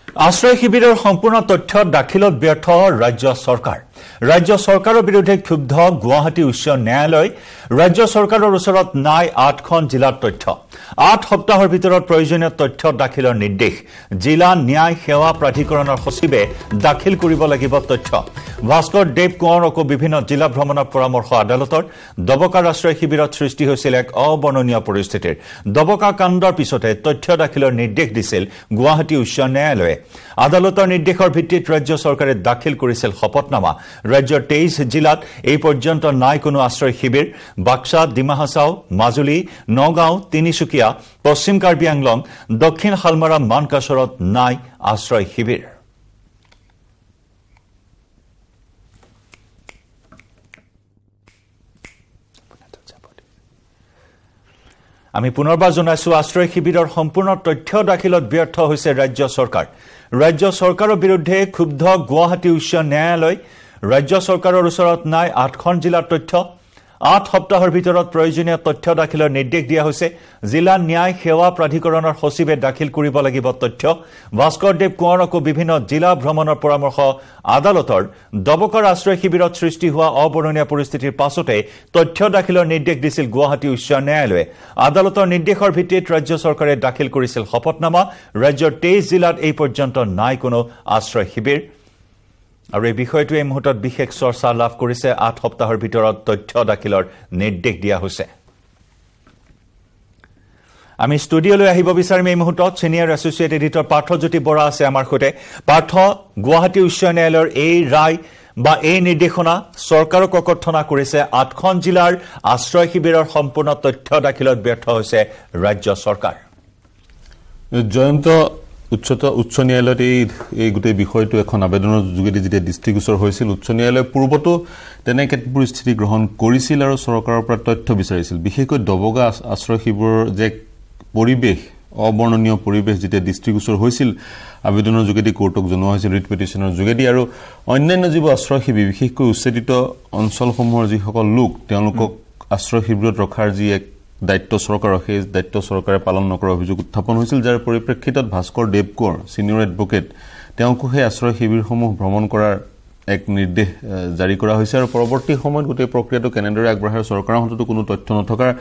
আশ্ৰয় শিবিৰৰ সম্পূৰ্ণ তথ্য দাখিলত ব্যৰ্থ ৰাজ্য চৰকাৰ ৰাজ্য চৰকাৰৰ বিৰুদ্ধে ক্ষুব্ধ গুৱাহাটী উচ্চ ন্যায়ালয় ৰাজ্য চৰকাৰৰ ওচৰত নাই 8খন জিলাৰ তথ্য 8 সপ্তাহৰ ভিতৰত প্ৰয়োজনীয় তথ্য দাখিলৰ নিৰ্দেশ জিলা ন্যায় সেৱা প্ৰাধিকৰণৰ সচিবে দাখিল কৰিব লাগিব তথ্য ভাস্কৰ দেৱ কোঁৱৰকো বিভিন্ন জিলা ভ্ৰমণৰ পৰামৰ্শ আদালতৰ দবকা আশ্ৰয় শিবিৰত সৃষ্টি হৈছিল এক অবৰ্ণনীয় পৰিস্থিতিৰ দবকা কাণ্ডৰ পিছতে তথ্য দাখিলৰ নিৰ্দেশ দিছিল গুৱাহাটী উচ্চ ন্যায়ালয়ে আদালতৰ নিৰ্দেশৰ ভিত্তিত ৰাজ্য চৰকাৰে দাখিল কৰিছিল শপতনামা ৰাজ্যৰ 23 জিলাত এই পৰ্যন্ত নাই কোনো আশ্ৰয় শিবিৰ বাক্সা ডিমা হাছাও মাজুলী নগাঁও তিনিচুকীয়া পশ্চিম কাৰ্বি আংলং দক্ষিণ হালমাৰা মানকাছৰত নাই আশ্ৰয় শিবিৰ আমি পুনৰবাৰ জনাইছো আশ্ৰয় শিবিৰৰ সম্পূৰ্ণ তথ্য দাখিলত ব্যৰ্থ হৈছে ৰাজ্য চৰকাৰ ৰাজ্য চৰকাৰৰ বিৰুদ্ধে ক্ষুব্ধ গুৱাহাটী উচ্চ ন্যায়ালয় ৰাজ্য চৰকাৰৰ ওচৰত নাই 8খন জিলাৰ তথ্য 8 সপ্তাহৰ ভিতৰত প্ৰয়োজনীয় তথ্য দাখিলৰ নিৰ্দেশ দিয়া হৈছে জিলা ন্যায় সেৱা প্ৰাধিকৰণৰ সচিবে দাখিল কৰিব লাগিব তথ্য ভাস্কৰ দেৱ কোঁৱৰকো বিভিন্ন জিলা ভ্ৰমণৰ পৰামৰ্শ আদালতৰ দবকাৰ আশ্ৰয় শিবিৰত সৃষ্টি হোৱা অবৰ্ণনীয় পৰিস্থিতিৰ পাছতে তথ্য দাখিলৰ নিৰ্দেশ দিছিল গুৱাহাটী উচ্চ ন্যায়ালয়ে আদালতৰ নিৰ্দেশৰ ভিত্তিত ৰাজ্য চৰকাৰে দাখিল কৰিছিল শপতনামা ৰাজ্যৰ 23 জিলাত এই পৰ্যন্ত নাই কোনো আশ্ৰয় শিবিৰ আৰু এই বিষয়টো এই মুহূৰ্তত বিশেষ চৰ্চা লাভ কৰিছে 8 সপ্তাহৰ ভিতৰত তথ্য দাখিলৰ নিৰ্দেশ দিয়া হৈছে আমি ষ্টুডিঅলৈ আহিব বিচাৰিম এই মুহূৰ্তত senior associate editor Parthajyoti Bora আছে আমাৰ সৈতে পাৰ্থ গুৱাহাটী উচ্চ ন্যায়ালয়ৰ এই ৰায় বা এই নিৰ্দেশনা চৰকাৰক ককৰ্থনা কৰিছে 8খন জিলাৰ আশ্ৰয় শিবিৰৰ সম্পূৰ্ণ তথ্য দাখিলত ব্যৰ্থ হৈছে ৰাজ্য চৰকাৰ জয়ন্ত উচ্চ ন্যায়ালয়ত এই গোটেই বিষয়টো এখন আবেদনৰ যোগেদি যেতিয়া দৃষ্টিগোচৰ হৈছিল উচ্চ ন্যায়ালয়ে পূৰ্বতো তেনেকে পৰিস্থিতি গ্ৰহণ কৰিছিল আৰু চৰকাৰৰ পৰা তথ্য বিচাৰিছিল বিশেষকৈ দবগা আশ্ৰয় শিবিৰৰ যে পৰিবেশ অবৰ্ণনীয় পৰিবেশ যেতিয়া দৃষ্টিগোচৰ হৈছিল আবেদনৰ যোগেদি কোৰ্টক জনোৱা হৈছিল ৰিট পিটিশনৰ যোগেদি আৰু অন্যান্য জীৱ আশ্ৰয় শিবিৰ বিশেষকৈ উচ্ছেদিত অঞ্চলসমূহৰ যিসকল লোক তেওঁলোকক আশ্ৰয় শিবিৰত ৰখাৰ যি এক দায়িত্ব চৰকাৰৰ সেই দায়িত্ব চৰকাৰে পালন নকৰাৰ অভিযোগ উত্থাপন হৈছিল যাৰ পৰিপ্ৰেক্ষিতত ভাস্কৰ দেৱ কোঁৱৰ সিনিয়ৰ এডভোকেট তেওঁকো সেই আশ্ৰয় শিবিৰসমূহ ভ্ৰমণ কৰাৰ এক নিৰ্দেশ জাৰি কৰা হৈছে আৰু পৰৱৰ্তী সময়ত গোটেই প্ৰক্ৰিয়াটো কেনেদৰে আগবঢ়ায় চৰকাৰৰ হাততো কোনো তথ্য নথকাৰ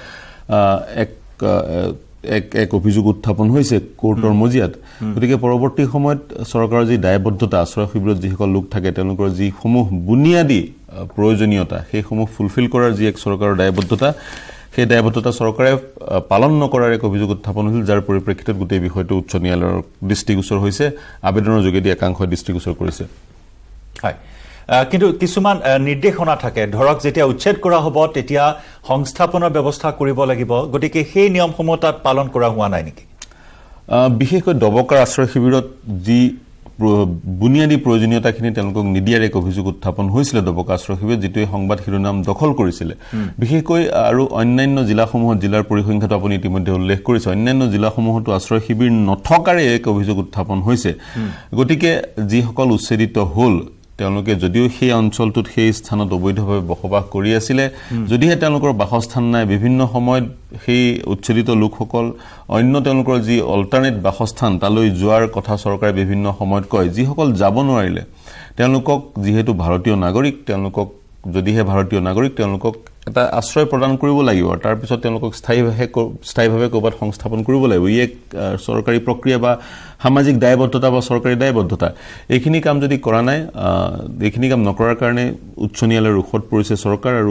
এক অভিযোগ উত্থাপন হৈছে কোৰ্টৰ মজিয়াত গতিকে পৰৱৰ্তী সময়ত চৰকাৰৰ যি দায়বদ্ধতা আশ্ৰয় শিবিৰত যিসকল লোক থাকে তেওঁলোকৰ যিসমূহ বুনিয়াদী প্ৰয়োজনীয়তা সেইসমূহ ফুলফিল কৰাৰ যি এক চৰকাৰৰ দায়বদ্ধতা সেই দায়বদ্ধতা চৰকাৰে পালন নকৰাৰ এক অভিযোগ উত্থাপন হৈছিল যাৰ পৰিপ্ৰেক্ষিতত গোটেই বিষয়টো উচ্চ ন্যায়ালয়ৰ দৃষ্টিগোচৰ হৈছে আবেদনৰ যোগেদি একাংশই দৃষ্টিগোচৰ কৰিছে হয় কিন্তু কিছুমান নিৰ্দেশনা থাকে ধৰক যেতিয়া উচ্ছেদ কৰা হ'ব তেতিয়া সংস্থাপনৰ ব্যৱস্থা কৰিব লাগিব গতিকে সেই নিয়মসমূহ তাত পালন কৰা হোৱা নাই নেকি বিশেষকৈ দবকাৰ আশ্ৰয় শিবিৰত যি বুনিয়াদী প্ৰয়োজনীয়তাখিনি তেওঁলোকক নিদিয়াৰ এক অভিযোগ উত্থাপন হৈছিল দবকা আশ্ৰয় শিবিৰত যিটোৱে সংবাদ শিৰোনাম দখল কৰিছিল বিশেষকৈ আৰু অন্যান্য জিলাসমূহত জিলাৰ পৰিসংখ্যাটো আপুনি ইতিমধ্যে উল্লেখ কৰিছে অন্যান্য জিলাসমূহতো আশ্ৰয় শিবিৰ নথকাৰে এক অভিযোগ উত্থাপন হৈছে গতিকে যিসকল উচ্ছেদিত হ'ল তেওঁলোকে যদিও সেই অঞ্চলটোত সেই স্থানত অবৈধভাৱে বসবাস কৰি আছিল যদিহে তেওঁলোকৰ বাসস্থান নাই বিভিন্ন সময়ত সেই উচ্ছেদিত লোকসকল অন্য তেওঁলোকৰ যি অল্টাৰনেট বাসস্থান তালৈ যোৱাৰ কথা চৰকাৰে বিভিন্ন সময়ত কয় যিসকল যাব নোৱাৰিলে তেওঁলোকক যিহেতু ভাৰতীয় নাগৰিক তেওঁলোকক যদিহে ভাৰতীয় নাগৰিক তেওঁলোকক এটা আশ্ৰয় প্ৰদান কৰিব লাগিব তাৰ পিছত তেওঁলোকক স্থায়ীভাৱে ক'ৰবাত সংস্থাপন কৰিব লাগিব ই এক চৰকাৰী প্ৰক্ৰিয়া বা সামাজিক দায়বদ্ধতা বা চৰকাৰী দায়বদ্ধতা এইখিনি কাম যদি কৰা নাই এইখিনি কাম নকৰাৰ কাৰণে উচ্চ ন্যায়ালয়ৰ ৰুখত পৰিছে চৰকাৰ আৰু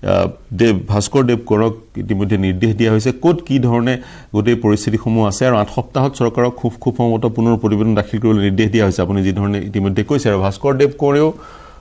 ভাস্কৰ দেৱ কোঁৱৰক ইতিমধ্যে নিৰ্দেশ দিয়া হৈছে ক'ত কি ধৰণে গোটেই পৰিস্থিতিসমূহ আছে আৰু 8 সপ্তাহত চৰকাৰক খুব সম্ভৱতঃ পুনৰ প্ৰতিবেদন দাখিল কৰিবলৈ নিৰ্দেশ দিয়া হৈছে আপুনি যি ধৰণে ইতিমধ্যে কৈছে আৰু ভাস্কৰ দেৱ কোঁৱৰেও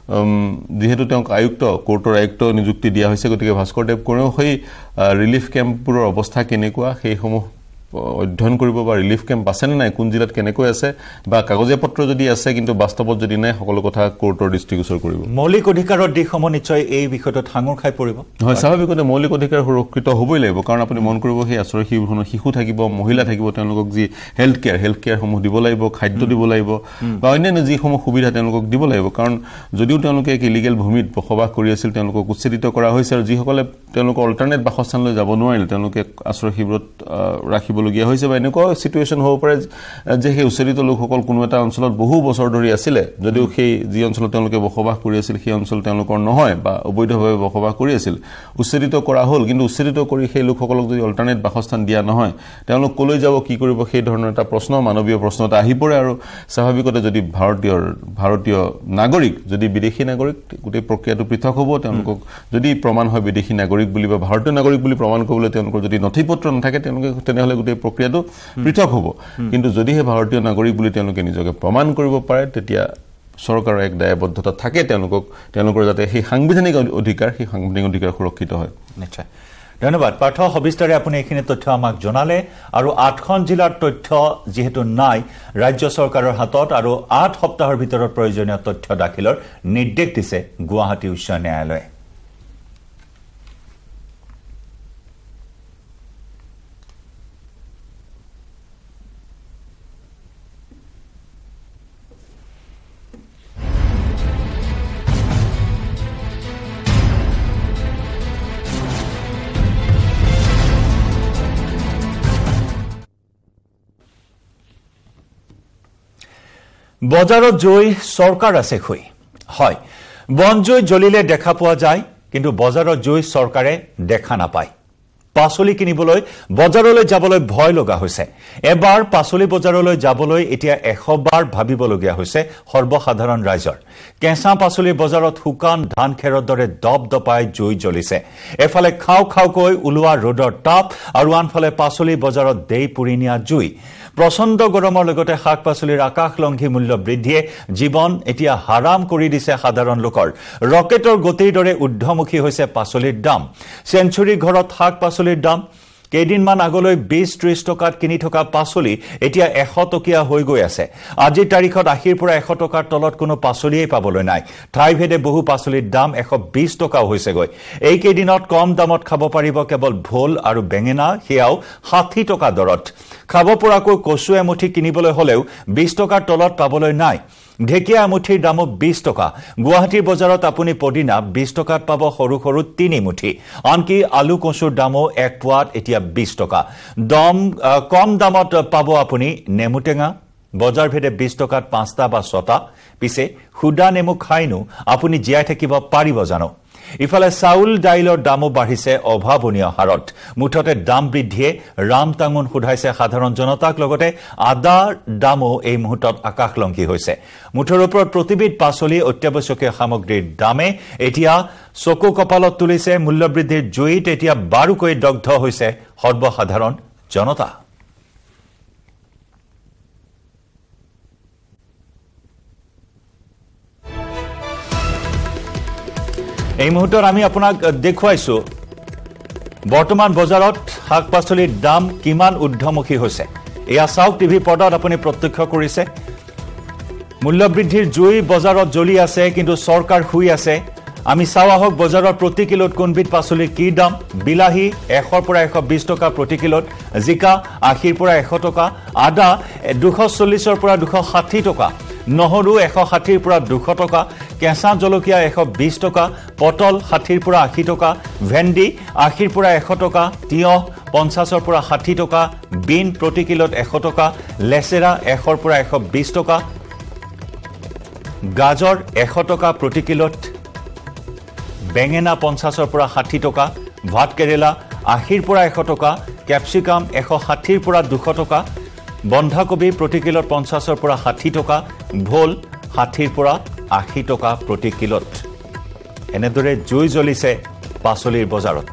যেহেতু তেওঁক আয়ুক্ত কোৰ্টৰ আয়ুক্ত নিযুক্তি দিয়া হৈছে গতিকে ভাস্কৰ দেৱ কোঁৱৰেও সেই ৰিলিফ কেম্পবোৰৰ অৱস্থা কেনেকুৱা সেইসমূহ অধ্যয়ন কৰিব বা ৰিলিফ কেম্প আছে নে নাই কোন জিলাত কেনেকৈ আছে বা কাগজীয়া পত্ৰ যদি আছে কিন্তু বাস্তৱত যদি নাই সকলো কথা কোৰ্টৰ দৃষ্টিগোচৰ কৰিব মৌলিক অধিকাৰৰ দিশসমূহ নিশ্চয় এই বিষয়টোত সাঙুৰ খাই পৰিব হয় স্বাভাৱিকতে মৌলিক অধিকাৰ সুৰক্ষিত হ'বই লাগিব কাৰণ আপুনি মন কৰিব সেই আশ্ৰয় শিবিৰখনত শিশু থাকিব মহিলা থাকিব তেওঁলোকক যি হেল্থ কেয়াৰসমূহ দিব লাগিব খাদ্য দিব লাগিব বা অন্যান্য যিসমূহ সুবিধা তেওঁলোকক দিব লাগিব কাৰণ যদিও তেওঁলোকে এক ইলিগেল ভূমিত বসবাস কৰি আছিল তেওঁলোকক উচ্ছেদিত কৰা হৈছে আৰু যিসকলে তেওঁলোকৰ অল্টাৰনেট বাসস্থানলৈ যাব নোৱাৰিলে তেওঁলোকে আশ্ৰয় শিবিৰত ৰাখিব থাকিবলগীয়া হৈছে বা এনেকুৱা সিচুৱেশ্যন হ'ব পাৰে যে সেই উচ্ছেদিত লোকসকল কোনো এটা অঞ্চলত বহু বছৰ ধৰি আছিলে যদিও সেই যি অঞ্চলত তেওঁলোকে বসবাস কৰি আছিল সেই অঞ্চল তেওঁলোকৰ নহয় বা অবৈধভাৱে বসবাস কৰি আছিল উচ্ছেদিত কৰা হ'ল কিন্তু উচ্ছেদিত কৰি সেই লোকসকলক যদি অল্টাৰনেট বাসস্থান দিয়া নহয় তেওঁলোক কলৈ যাব কি কৰিব সেই ধৰণৰ এটা প্ৰশ্ন মানৱীয় প্ৰশ্ন এটা আহি পৰে আৰু স্বাভাৱিকতে যদি ভাৰতীয় নাগৰিক যদি বিদেশী নাগৰিক গোটেই প্ৰক্ৰিয়াটো পৃথক হ'ব তেওঁলোকক যদি প্ৰমাণ হয় বিদেশী নাগৰিক বুলি বা ভাৰতীয় নাগৰিক বুলি প্ৰমাণ কৰিবলৈ তেওঁলোকৰ যদি নথিপত্ৰ নাথাকে তেওঁলোকে তেনেহ'লে গোটেই প্ৰক্ৰিয়াটো পৃথক হ'ব কিন্তু যদিহে ভাৰতীয় নাগৰিক বুলি তেওঁলোকে নিজকে প্ৰমাণ কৰিব পাৰে তেতিয়া চৰকাৰৰ এক দায়বদ্ধতা থাকে তেওঁলোকৰ যাতে সেই সাংবিধানিক অধিকাৰ সুৰক্ষিত হয় নিশ্চয় ধন্যবাদ পাৰ্থ সবিস্তাৰে আপুনি এইখিনি তথ্য আমাক জনালে আৰু 8খন জিলাৰ তথ্য যেহেতু নাই ৰাজ্য চৰকাৰৰ হাতত আৰু 8 সপ্তাহৰ ভিতৰত প্ৰয়োজনীয় তথ্য দাখিলৰ নিৰ্দেশ দিছে গুৱাহাটী উচ্চ ন্যায়ালয়ে বজাৰত জুই সৰকাৰ আছে খুই হয় বনজুই জ্বলিলে দেখা পোৱা যায় কিন্তু বজাৰত জুই সৰকাৰে দেখা নাপায় পাচলি কিনিবলৈ বজাৰলৈ যাবলৈ ভয় লগা হৈছে এবাৰ পাচলি বজাৰলৈ যাবলৈ এতিয়া 100 বাৰ ভাবিবলগীয়া হৈছে সৰ্বসাধাৰণ ৰাইজৰ কেঁচা পাচলি বজাৰত শুকান ধান খেৰৰ দৰে দপদপাই জুই জ্বলিছে এফালে খাওকৈ ওলোৱা ৰ'দৰ তাপ আৰু আনফালে পাচলি বজাৰত দেই পুৰি নিয়া জুই প্ৰচণ্ড গৰমৰ লগতে শাক পাচলিৰ আকাশলংঘী মূল্য বৃদ্ধিয়ে জীৱন এতিয়া হাৰাম কৰি দিছে সাধাৰণ লোকৰ ৰকেটৰ গতিৰ দৰে ঊৰ্ধ্বমুখী হৈছে পাচলিৰ দাম সেঞ্চুৰী ঘৰত শাক পাচলিৰ দাম কেইদিনমান আগলৈ 20-30 টকাত কিনি থকা পাচলি এতিয়া 100 টকীয়া হৈ গৈ আছে আজিৰ তাৰিখত 80 পৰা 100 টকাৰ তলত কোনো পাচলিয়ে পাবলৈ নাই ঠাইভেদে বহু পাচলিৰ দাম 120 টকা হৈছে গৈ এই কেইদিনত কম দামত খাব পাৰিব কেৱল ভোল আৰু বেঙেনা হেয়াও 60 টকা দৰত খাব পৰাকৈ কচু এমুঠি কিনিবলৈ হলেও 20 টকাৰ তলত পাবলৈ নাই ঢেকিয়া এমুঠিৰ দামো 20 টকা গুৱাহাটীৰ বজাৰত আপুনি পদিনা 20 টকাত পাব সৰু 3 মুঠি আনকি আলু কচুৰ দামো এক পোৱাত এতিয়া 20 টকা কম দামত পাব আপুনি নেমুটেঙা বজাৰ ভেদে 20 টকাত 5টা বা 6টা পিছে খুদা নেমু খাইনো আপুনি জিয়াই থাকিব পাৰিব জানো ইফালে চাউল দাইলৰ দামো বাঢ়িছে অভাৱনীয় হাৰত মুঠতে দাম বৃদ্ধিয়ে ৰাম টাঙুন খুধাইছে সাধাৰণ জনতাক লগতে আদাৰ দামো এই মুহূৰ্তত আকাশলংঘী হৈছে মুঠৰ ওপৰত প্ৰতিবিধ পাচলি অত্যাৱশ্যকীয় সামগ্ৰীৰ দামে এতিয়া চকু কপালত তুলিছে মূল্যবৃদ্ধিৰ জুইত এতিয়া বাৰুকৈ দগ্ধ হৈছে সৰ্বসাধাৰণ জনতা এই মুহূৰ্তত আমি আপোনাক দেখুৱাইছো বৰ্তমান বজাৰত শাক পাচলিৰ দাম কিমান ঊৰ্ধ্বমুখী হৈছে এয়া চাওক টিভি পৰ্দাত আপুনি প্ৰত্যক্ষ কৰিছে মূল্যবৃদ্ধিৰ জুই বজাৰত জ্বলি আছে কিন্তু চৰকাৰ শুই আছে আমি চাও আহক বজাৰৰ প্ৰতি কিলোত কোনবিধ পাচলিৰ কি দাম বিলাহী 100 পৰা 120 টকা প্ৰতি কিলোত জিকা 80 পৰা 100 টকা আদা 240 পৰা 260 টকা নহৰু 160 পৰা 200 টকা কেঁচা জলকীয়া 120 টকা পটল 60 পৰা 80 টকা ভেন্ডি 80 পৰা 100 টকা তিয়হ 50 পৰা 60 টকা বিন প্ৰতি কিলোত 100 টকা লেচেৰা 100 পৰা 120 টকা গাজৰ 100 টকা প্ৰতি কিলোত বেঙেনা 50 পৰা 60 টকা ভাত কেৰেলা 80 পৰা 100 টকা ক্যাপসিকাম 160 পৰা 200 টকা বন্ধাকবি প্ৰতি কিলোত 50 পৰা 60 টকা ভোল 60 পৰা 80 টকা প্ৰতি কিলোত এনেদৰে জুই জ্বলিছে পাচলিৰ বজাৰত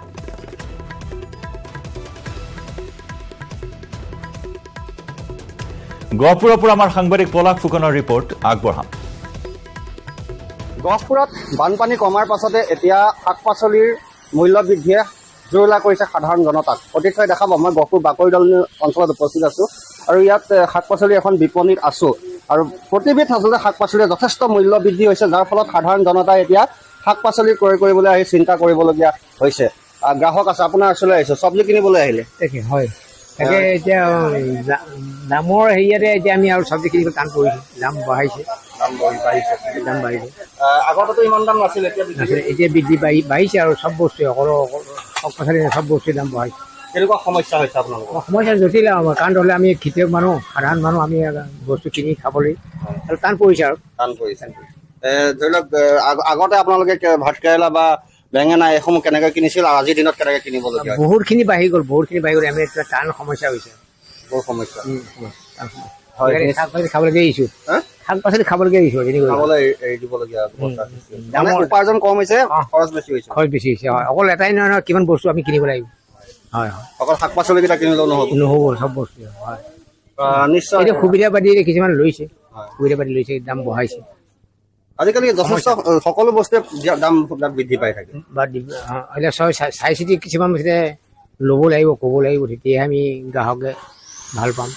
গহপুৰৰ পৰা আমাৰ সাংবাদিক পলাশ ফুকনৰ ৰিপৰ্ট আগবঢ়াম গহপুৰত বানপানী কমাৰ পাছতে এতিয়া শাক পাচলিৰ মূল্য বৃদ্ধিয়ে জোৰলা কৰিছে সাধাৰণ জনতাক অতিশয় দেখাব মই গহপুৰ বাকৰিডাল অঞ্চলত উপস্থিত আছো আৰু ইয়াত শাক পাচলি এখন বিপণীত আছো আৰু প্ৰতিবিধ আচলতে শাক পাচলিৰ যথেষ্ট মূল্য বৃদ্ধি হৈছে যাৰ ফলত সাধাৰণ জনতাই এতিয়া শাক পাচলি ক্ৰয় কৰিবলৈ আহি চিন্তা কৰিবলগীয়া হৈছে গ্ৰাহক আছে আপোনাৰ ওচৰলৈ আহিছে চব্জি কিনিবলৈ আহিলে হয় তাকে এতিয়া দামৰ হেৰিয়াতে এতিয়া আমি আৰু চব্জি কিনিব টান কৰিছোঁ দাম বাঢ়িছে আগতেতো ইমান দাম নাছিল এতিয়া বৃদ্ধি বাঢ়িছে আৰু চব বস্তুৱে শাক পাচলি চব বস্তুৰ দাম বঢ়াইছে কেনেকুৱা সমস্যা হৈছে আপোনালোকৰ সমস্যা জটিল কাৰণ হ'লে আমি খেতিয়ক মানুহ সাধাৰণ মানুহ আমি বস্তু কিনি খাবলৈ আৰু টান পৰিছে ধৰি লওক আগতে আপোনালোকে ভাত কেৰেলা বা বেঙেনা এইসমূহ কেনেকৈ কিনিছিল আৰু আজিৰ দিনত কেনেকৈ কিনিবলগীয়া বহুতখিনি বাঢ়ি গ'ল আমি এটা টান সমস্যা হৈছে বহুত সমস্যা শাক পাচলি খাবলগীয়া আহিছোঁ খাবলগীয়া আহিছোঁ খাবলৈ এৰি দিবলগীয়া উপাৰ্জন কম হৈছে খৰচ বেছি হৈছে হয় অকল এটাই নহয় কিমান বস্তু আমি কিনিব লাগিব হয় অকল শাক পাচলিকেইটা কিনিলেও নহ'ব চব বস্তু হয় নিশ্চয় এতিয়া সুবিধা পাতি কিছুমান লৈছে দাম বঢ়াইছে আজিকালি যথেষ্ট সকলো বস্তুৱে দাম বৃদ্ধি পাই থাকে এতিয়া চাই চিতি কিছুমান বস্তু ল'ব লাগিব ক'ব লাগিব তেতিয়াহে আমি গ্ৰাহকে ভাল পাম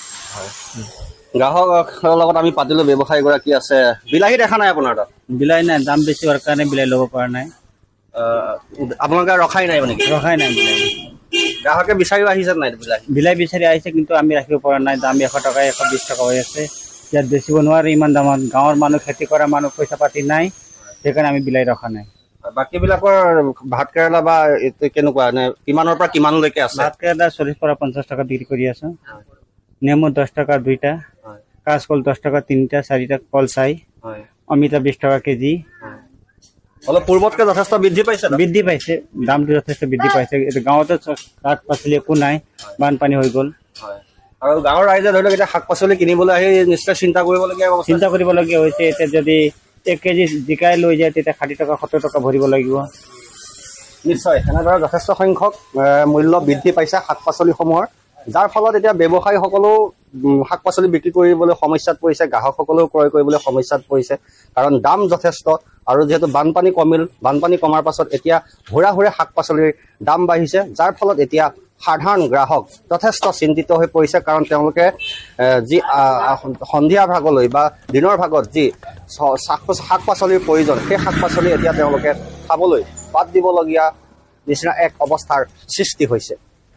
গ্ৰাহকৰ লগত আমি পাতিলো ব্যৱসায়ী গৰাকী আছে বিলাহী দেখা নাই আপোনাৰ তাত বিলাহী নাই দাম বেছি হোৱাৰ কাৰণে বিলাহী ল'ব পৰা নাই আপোনালোকে ৰখাই নাই মানে ৰখাই নাই বিলাহী গ্ৰাহকে বিচাৰিও আহিছে নাই বিলাহী বিচাৰি আহিছে কিন্তু আমি ৰাখিব পৰা নাই দাম 100 টকা 120 টকা হৈ আছে ইয়াত বেচিব নোৱাৰে ইমান দামত গাঁৱৰ মানুহ খেতি কৰা মানুহ পইচা পাতি নাই সেইকাৰণে আমি বিলাহী ৰখা নাই বাকীবিলাকৰ ভাত কেৰেলা বা কেনেকুৱা কিমানৰ পৰা কিমানলৈকে আছে ভাত কেৰেলা 40 পৰা 50 টকা বিক্ৰী কৰি আছো নেমু 10 টকা 2টা কাঁচকল 10 টকা 3টা 4টা কল চাই অমিতা 20 টকা কেজি অলপ পূৰ্বতকৈ যথেষ্ট বৃদ্ধি পাইছে দামটো যথেষ্ট বৃদ্ধি পাইছে এইটো গাঁৱতে শাক পাচলি একো নাই বানপানী হৈ গ'ল আৰু গাঁৱৰ ৰাইজে ধৰি লওক এতিয়া শাক পাচলি কিনিবলৈ আহি নিশ্চয় চিন্তা কৰিবলগীয়া হৈছে এতিয়া যদি 1 কেজি জিকাই লৈ যায় তেতিয়া 60 টকা 70 টকা ভৰিব লাগিব নিশ্চয় এনেদৰে যথেষ্ট সংখ্যক মূল্য বৃদ্ধি পাইছে শাক পাচলিসমূহৰ যাৰ ফলত এতিয়া ব্যৱসায়ীসকলেও শাক পাচলি বিক্ৰী কৰিবলৈ সমস্যাত পৰিছে গ্ৰাহকসকলেও ক্ৰয় কৰিবলৈ সমস্যাত পৰিছে কাৰণ দাম যথেষ্ট আৰু যেহেতু বানপানী কমাৰ পাছত এতিয়া হুৰা শাক পাচলিৰ দাম বাঢ়িছে যাৰ ফলত এতিয়া সাধাৰণ গ্ৰাহক যথেষ্ট চিন্তিত হৈ পৰিছে কাৰণ তেওঁলোকে যি সন্ধিয়া ভাগলৈ বা দিনৰ ভাগত যি শাক পাচলিৰ প্ৰয়োজন সেই শাক পাচলি এতিয়া তেওঁলোকে খাবলৈ বাদ দিবলগীয়া নিচিনা এক অৱস্থাৰ সৃষ্টি হৈছে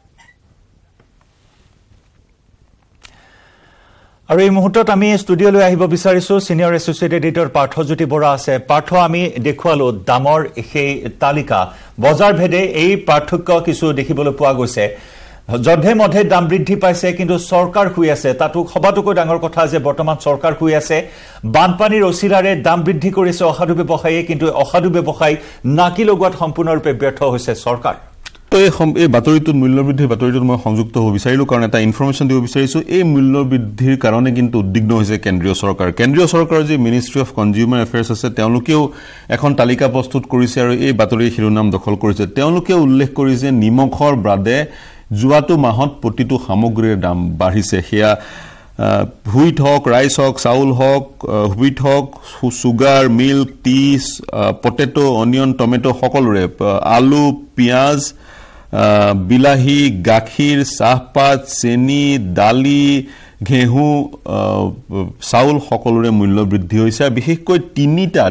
আৰু এই মুহূৰ্তত আমি ষ্টুডিঅ'লৈ আহিব বিচাৰিছো senior associate editor Parthajyoti Bora আছে পাৰ্থ আমি দেখুৱালো দামৰ সেই তালিকা বজাৰ ভেদে এই পাৰ্থক্য কিছু দেখিবলৈ পোৱা গৈছে যধে মধে দাম বৃদ্ধি পাইছে কিন্তু চৰকাৰ শুই আছে তাতো সবাতোকৈ ডাঙৰ কথা যে বৰ্তমান চৰকাৰ শুই আছে বানপানীৰ অচিলাৰে দাম বৃদ্ধি কৰিছে অসাধু ব্যৱসায়ীয়ে কিন্তু অসাধু ব্যৱসায়ী নাকি লগোৱাত সম্পূৰ্ণৰূপে ব্যৰ্থ হৈছে চৰকাৰ এই বাতৰিটোত মূল্যবৃদ্ধিৰ বাতৰিটোত মই সংযুক্ত হ'ব বিচাৰিলোঁ কাৰণ এটা ইনফৰমেশ্যন দিব বিচাৰিছোঁ এই মূল্যবৃদ্ধিৰ কাৰণে কিন্তু উদ্বিগ্ন হৈছে কেন্দ্ৰীয় চৰকাৰৰ যি মিনিষ্ট্ৰী অফ কনজিউমাৰ এফেয়াৰ্ছ আছে তেওঁলোকেও এখন তালিকা প্ৰস্তুত কৰিছে আৰু এই বাতৰিৰ শিৰোনাম দখল কৰিছে তেওঁলোকে উল্লেখ কৰিছে নিমখৰ বাদে যোৱাটো মাহত প্ৰতিটো সামগ্ৰীৰ দাম বাঢ়িছে সেয়া হুইট হওক ৰাইচ হওক চাউল হওক হুইট হওক sugar milk tea potato onion tomato সকলোৰে আলু পিঁয়াজ বিলাহী গাখীৰ চাহপাত চেনি দালি ঘেঁহু চাউল সকলোৰে মূল্য বৃদ্ধি হৈছে বিশেষকৈ তিনিটা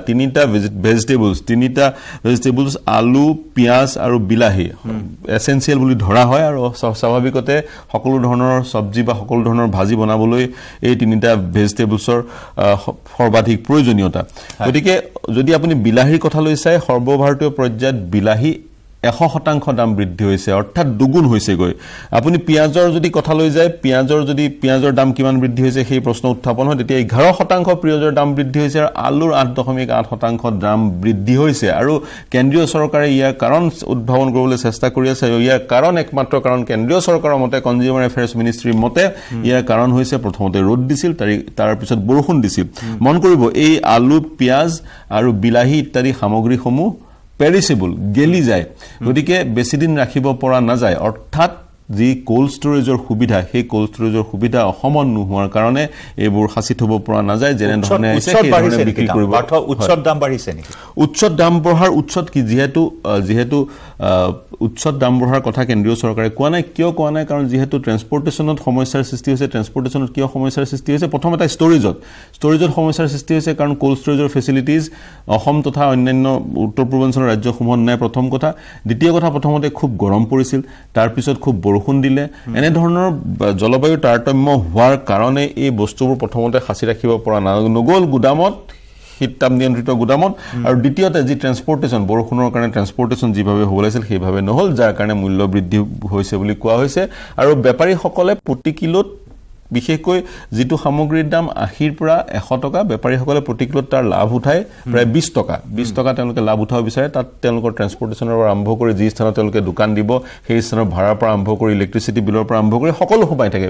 ভেজিটেবলছ আলু পিঁয়াজ আৰু বিলাহী এসেনশিয়েল বুলি ধৰা হয় আৰু স্বাভাৱিকতে সকলো ধৰণৰ চব্জি বা সকলো ধৰণৰ ভাজি বনাবলৈ এই তিনিটা ভেজিটেবলছৰ সৰ্বাধিক প্ৰয়োজনীয়তা গতিকে যদি আপুনি বিলাহীৰ কথা লৈ চাই সৰ্বভাৰতীয় পৰ্যায়ত বিলাহী 100% দাম বৃদ্ধি হৈছে অৰ্থাৎ দুগুণ হৈছে গৈ আপুনি পিয়াজৰ যদি কথা লৈ যায় পিয়াজৰ দাম কিমান বৃদ্ধি হৈছে সেই প্ৰশ্ন উত্থাপন হয় তেতিয়া 11% পিয়াজৰ দাম বৃদ্ধি হৈছে আৰু আলুৰ 8.8% দাম বৃদ্ধি হৈছে আৰু কেন্দ্ৰীয় চৰকাৰে ইয়াৰ কাৰণ উদ্ভাৱন কৰিবলৈ চেষ্টা কৰি আছে ইয়াৰ কাৰণ একমাত্ৰ কাৰণ কেন্দ্ৰীয় চৰকাৰৰ মতে কনজিউমাৰ এফেয়াৰ্ছ মিনিষ্ট্ৰীৰ মতে ইয়াৰ কাৰণ হৈছে প্ৰথমতে ৰ'দ দিছিল তাৰ পিছত বৰষুণ দিছিল মন কৰিব এই আলু পিয়াজ আৰু বিলাহী ইত্যাদি সামগ্ৰীসমূহ পেৰিছেবল গেলি যায় গতিকে বেছি দিন ৰাখিব পৰা নাযায় অৰ্থাৎ যি কোল্ড ষ্টৰেজৰ সুবিধা সেই কোল্ড ষ্টৰেজৰ সুবিধা অসমত নোহোৱাৰ কাৰণে এইবোৰ সাঁচি থব পৰা নাযায় যেনে ধৰণে বিক্ৰী কৰিব উচ্চত দাম বাঢ়িছে নেকি উচ্চত দাম বঢ়াৰ উচ্চত কি যিহেতু উচ্চত দাম বঢ়াৰ কথা কেন্দ্ৰীয় চৰকাৰে কোৱা নাই কিয় কোৱা নাই কাৰণ যিহেতু ট্ৰেন্সপৰ্টেশ্যনত সমস্যাৰ সৃষ্টি হৈছে ট্ৰেন্সপৰ্টেশ্যনত কিয় সমস্যাৰ সৃষ্টি হৈছে প্ৰথম এটা ষ্টৰেজত সমস্যাৰ সৃষ্টি হৈছে কাৰণ কোল্ড ষ্টৰেজৰ ফেচিলিটিজ অসম তথা অন্যান্য উত্তৰ পূৰ্বাঞ্চলৰ ৰাজ্যসমূহত নাই প্ৰথম কথা দ্বিতীয় কথা প্ৰথমতে খুব গৰম পৰিছিল তাৰ পিছত খুব বৰষুণ দিলে এনে ধৰণৰ জলবায়ুৰ তাৰতম্য হোৱাৰ কাৰণে এই বস্তুবোৰ প্ৰথমতে সাঁচি ৰাখিব পৰা নগ'ল গুদামত শীত তাপ নিয়ন্ত্ৰিত গুদামত আৰু দ্বিতীয়তে যি ট্ৰান্সপৰ্টেশ্যন বৰষুণৰ কাৰণে ট্ৰান্সপৰ্টেশ্যন যিভাৱে হ'ব লাগিছিল সেইভাৱে নহ'ল যাৰ কাৰণে মূল্য বৃদ্ধি হৈছে বুলি কোৱা হৈছে আৰু বেপাৰীসকলে প্ৰতি কিলোত বিশেষকৈ যেটো সামগ্ৰীৰ দাম 80 পৰা 100 টকা বেপাৰীসকলে প্ৰতি কিলোত তাৰ লাভ উঠায় প্ৰায় 20 টকা তেওঁলোকে লাভ উঠাব বিচাৰে তাত তেওঁলোকৰ ট্ৰান্সপৰ্টেশ্যনৰ পৰা আৰম্ভ কৰি যি স্থানত তেওঁলোকে দোকান দিব সেই স্থানৰ ভাড়াৰ পৰা আৰম্ভ কৰি ইলেক্ট্ৰিচিটি বিলৰ পৰা আৰম্ভ কৰি সকলো সোমাই থাকে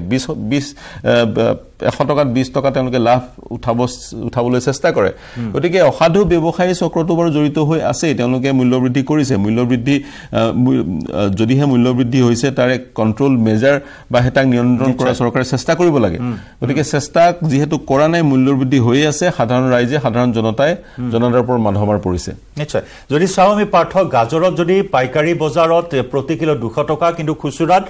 100 টকাত 20 টকা তেওঁলোকে লাভ উঠাবলৈ চেষ্টা কৰে গতিকে অসাধু ব্যৱসায়ী চক্ৰটো বাৰু জড়িত হৈ আছে তেওঁলোকে মূল্য বৃদ্ধি কৰিছে মূল্য বৃদ্ধি যদিহে মূল্য বৃদ্ধি হৈছে তাৰে কন্ট্ৰোল মেজাৰ বা হেতাক নিয়ন্ত্ৰণ কৰা চৰকাৰে চেষ্টা কৰিব লাগে গতিকে চেষ্টা যেহেতু কৰা নাই মূল্য বৃদ্ধি হৈ আছে সাধাৰণ ৰাইজে সাধাৰণ জনতাই জনতাৰ ওপৰত মাধমাৰ পৰিছে নিশ্চয় যদি চাও আমি পাৰ্থ গাজৰত যদি পাইকাৰী বজাৰত প্ৰতি কিলো 200 টকা কিন্তু খুচুৰাত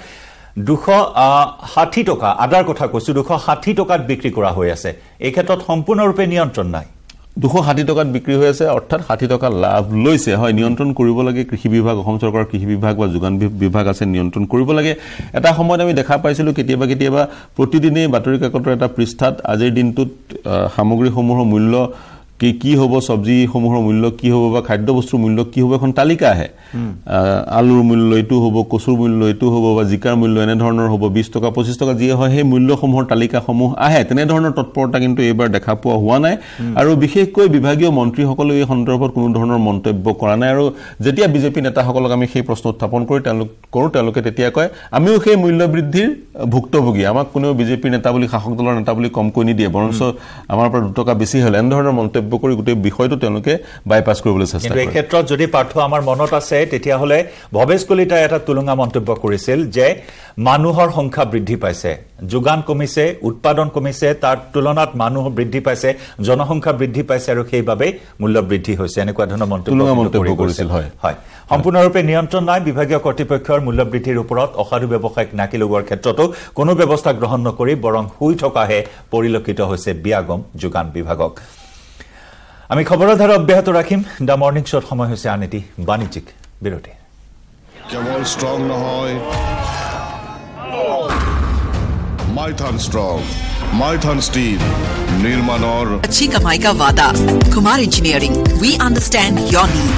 260 টকা আদাৰ কথা কৈছো 260 টকাত বিক্ৰী কৰা হৈ আছে এই ক্ষেত্ৰত সম্পূৰ্ণৰূপে নিয়ন্ত্ৰণ নাই 260 টকাত বিক্ৰী হৈ আছে অৰ্থাৎ 60 টকা লাভ লৈছে হয় নিয়ন্ত্ৰণ কৰিব লাগে কৃষি বিভাগ অসম চৰকাৰৰ কৃষি বিভাগ বা যোগান বিভাগ আছে নিয়ন্ত্ৰণ কৰিব লাগে এটা সময়ত আমি দেখা পাইছিলো কেতিয়াবা প্ৰতিদিনে বাতৰি কাকতৰ এটা পৃষ্ঠাত আজিৰ দিনটোত সামগ্ৰীসমূহৰ মূল্য কি হ'ব সবজি সমূহৰ মূল্য কি হ'ব বা খাদ্য বস্তুৰ মূল্য কি হ'ব এখন তালিকা আহে আলুৰ মূল্য এটো হ'ব কচুৰ মূল্য এটো হ'ব বা জিকাৰ মূল্য এনে ধৰণৰ হ'ব 20 টকা 25 টকা যি হয় সেই মূল্যসমূহৰ তালিকাসমূহ আহে তেনে ধৰণৰ তৎপৰতা কিন্তু এবাৰ দেখা পোৱা হোৱা নাই আৰু বিশেষকৈ বিভাগীয় মন্ত্ৰীসকলে এই সন্দৰ্ভত কোনো ধৰণৰ মন্তব্য কৰা নাই আৰু যেতিয়া বিজেপি নেতাসকলক আমি সেই প্ৰশ্ন উত্থাপন তেওঁলোকে তেতিয়া কয় আমিও সেই মূল্য বৃদ্ধিৰ ভুক্তভোগী আমাক কোনেও বিজেপি নেতা বুলি শাসক দলৰ নেতা বুলি কম কৈ নিদিয়ে বৰঞ্চ আমাৰ পৰা 2 টকা বেছি হলে এনে ধৰণৰ মন্তব্য কৰি গোটেই বিষয়টো তেওঁলোকে বাইপাস কৰিবলৈ চেষ্টা কৰে এই ক্ষেত্ৰত যদি পাৰ্থ আমাৰ মনত আছে তেতিয়া হলে ভৱেশ কলিতাই এটা তুলঙা মন্তব্য কৰিছিল যে মানুহৰ সংখ্যা বৃদ্ধি পাইছে যোগান কমিছে উৎপাদন কমিছে তাৰ তুলনাত মানুহ বৃদ্ধি পাইছে জনসংখ্যা বৃদ্ধি পাইছে আৰু সেইভাবে মূল্য বৃদ্ধি হৈছে এনেকুৱা ধৰণৰ মন্তব্য কৰিছিল হয় সম্পূৰ্ণৰূপে নিয়ন্ত্ৰণ নাই বিভাগীয় কৰ্তৃপক্ষৰ মূল্য বৃদ্ধিৰ ওপৰত অসাধু ব্যৱসায়িক নাকি লগোৱাৰ ক্ষেত্ৰতো কোনো ব্যৱস্থা গ্ৰহণ নকৰি বৰং হুই থকাহে পৰিলক্ষিত হৈছে বিয়াগম যোগান বিভাগক আমি খবৰৰ ধাৰা অব্যাহত ৰাখিম দা মৰ্নিং শ্বট সময় হৈছে আনেটি বাণিজ্যিক বিৰতি কেৱল ষ্ট্ৰং নহয় माइथन स्ट्रॉन्ग माइथन स्टील निर्माणर अच्छी कमाई का वादा Kumar engineering we understand your need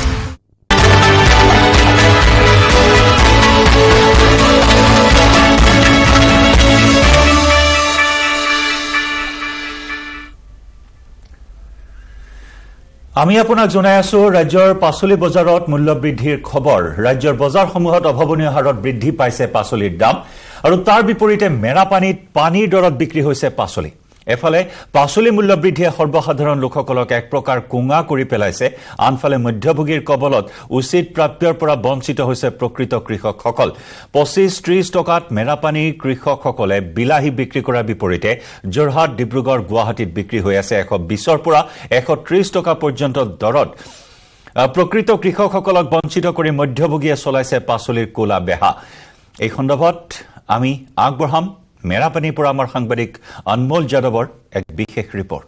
আমি আপোনাক জনাই আছো ৰাজ্যৰ পাচলি বজাৰত মূল্য বৃদ্ধিৰ খবৰ ৰাজ্যৰ বজাৰসমূহত অভাৱনীয় হাৰত বৃদ্ধি পাইছে পাচলিৰ দাম আৰু তাৰ বিপৰীতে মেৰাপানীত পানীৰ দৰত বিক্ৰী হৈছে পাচলি এফালে পাচলি মূল্য বৃদ্ধিয়ে সৰ্বসাধাৰণ লোকসকলক এক প্ৰকাৰ কুঙা কৰি পেলাইছে আনফালে মধ্যভোগীৰ কবলত উচিত প্ৰাপ্যৰ পৰা বঞ্চিত হৈছে প্ৰকৃত কৃষকসকল 25-30 টকাত মেৰাপানীৰ কৃষকসকলে বিলাহী বিক্ৰী কৰাৰ বিপৰীতে যোৰহাট ডিব্ৰুগড় গুৱাহাটীত বিক্ৰী হৈ আছে 120ৰ পৰা 130 টকা পৰ্যন্ত দৰত প্ৰকৃত কৃষকসকলক বঞ্চিত কৰি মধ্যভোগীয়ে চলাইছে পাচলিৰ কোলা বেহা এই সন্দৰ্ভত আমি আগবঢ়াম মেৰাপানীৰ পৰা আমাৰ সাংবাদিক অনমোল যাদৱৰ এক বিশেষ ৰিপৰ্ট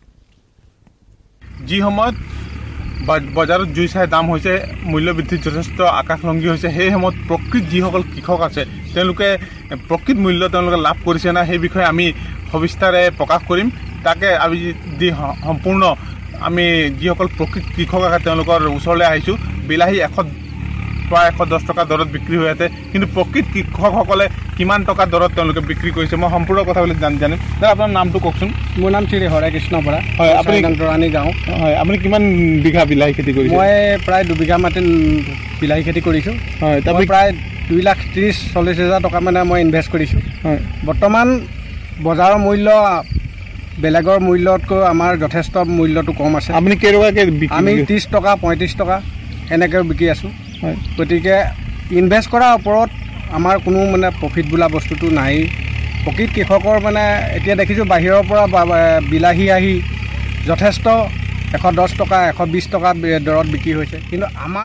যি সময়ত বজাৰত জুই চাই দাম হৈছে মূল্য বৃদ্ধি যথেষ্ট আকাশলংঘী হৈছে সেই সময়ত প্ৰকৃত যিসকল কৃষক আছে তেওঁলোকে প্ৰকৃত মূল্য তেওঁলোকে লাভ কৰিছে না সেই বিষয়ে আমি সবিস্তাৰে প্ৰকাশ কৰিম তাকে আমি যি সম্পূৰ্ণ আমি যিসকল প্ৰকৃত কৃষক আছে তেওঁলোকৰ ওচৰলৈ আহিছোঁ বিলাহী 110 টকা দৰত বিক্ৰী হৈ আছে কিন্তু প্ৰকৃত কৃষকসকলে কিমান টকা দৰত তেওঁলোকে বিক্ৰী কৰিছে মই সম্পূৰ্ণ কথা বুলি জানিম আপোনাৰ নামটো কওকচোন মোৰ নাম শ্ৰী হৰে কৃষ্ণ বৰা হয় আপুনি ৰাণী গাঁও হয় আপুনি কিমান বিঘা বিলাহী খেতি কৰিছে মই প্ৰায় 2 বিঘা মাটি বিলাহী খেতি কৰিছোঁ হয় তাৰপৰা প্ৰায় 2,30,40,000 টকা মানে মই ইনভেষ্ট কৰিছোঁ হয় বৰ্তমান বজাৰৰ মূল্য বেলেগৰ মূল্যতকৈ আমাৰ যথেষ্ট মূল্যটো কম আছে আপুনি কেইটকাকৈ বিক্ৰী আমি 30 টকা 35 টকা এনেকৈ বিকি আছোঁ হয় গতিকে ইনভেষ্ট কৰাৰ ওপৰত আমাৰ কোনো মানে প্ৰফিট বোলা বস্তুটো নাই প্ৰকৃত কৃষকৰ মানে এতিয়া দেখিছোঁ বাহিৰৰ পৰা বিলাহী আহি যথেষ্ট 110 টকা 120 টকা দৰত বিক্ৰী হৈছে কিন্তু আমাৰ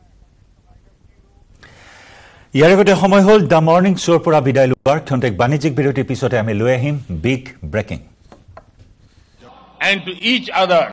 ইয়াৰ আগতে সময় হ'ল দা মৰ্নিং শ্ব'ৰ পৰা বিদায় লোৱাৰ ক্ষন্তেক বাণিজ্যিক বিৰতিৰ পিছতে আমি লৈ আহিম big breaking and to each other